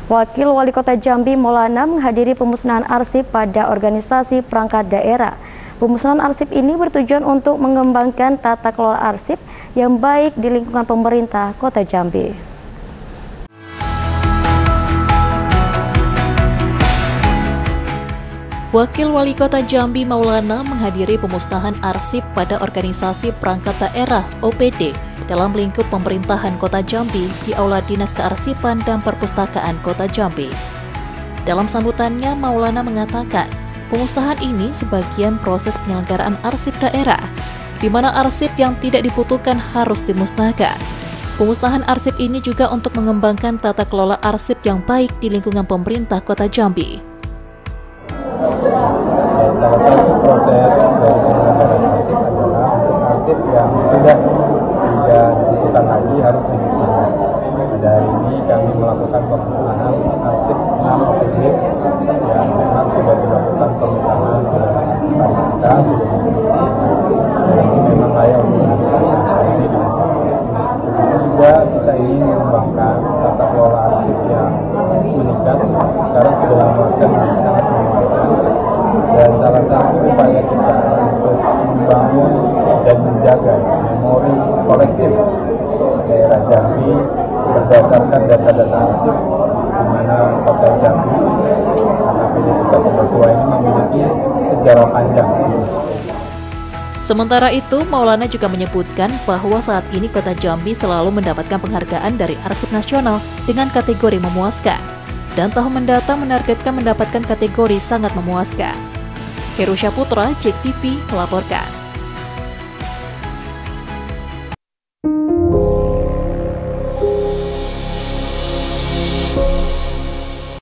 Wakil Wali Kota Jambi Maulana menghadiri pemusnahan arsip pada organisasi perangkat daerah. Pemusnahan arsip ini bertujuan untuk mengembangkan tata kelola arsip yang baik di lingkungan pemerintah Kota Jambi. Wakil Wali Kota Jambi Maulana menghadiri pemusnahan arsip pada organisasi perangkat daerah (OPD) dalam lingkup pemerintahan Kota Jambi di Aula Dinas Kearsipan dan Perpustakaan Kota Jambi. Dalam sambutannya, Maulana mengatakan, pemusnahan ini sebagian proses penyelenggaraan arsip daerah, di mana arsip yang tidak dibutuhkan harus dimusnahkan. Pemusnahan arsip ini juga untuk mengembangkan tata kelola arsip yang baik di lingkungan pemerintah Kota Jambi. Salah satu proses dari penyelenggaraan arsip adalah untuk arsip yang sudah tidak dibutuhkan lagi harus dimusnahkan. Pada hari ini kami melakukan pemusnahan arsip 6 OPD yang memang sudah dilakukan pemusnahan oleh Parisita dan ini memang layak untuk dimusnahkan. Hari ini dimusnahkan. Begitu juga kita ingin mengembangkan tata kelola arsip yang meningkat. Sekarang sudah memuaskan, sangat memuaskan. Dan salah satu upaya kita untuk membangun dan menjaga memori kolektif daerah Jambi berdasarkan data-data arsip, di mana Kota Jambi, karena Pusat Pembertua ini memiliki sejarah panjang. Sementara itu, Maulana juga menyebutkan bahwa saat ini Kota Jambi selalu mendapatkan penghargaan dari Arsip Nasional dengan kategori memuaskan, dan tahun mendatang menargetkan mendapatkan kategori sangat memuaskan. Herusha Putra, JEK TV melaporkan.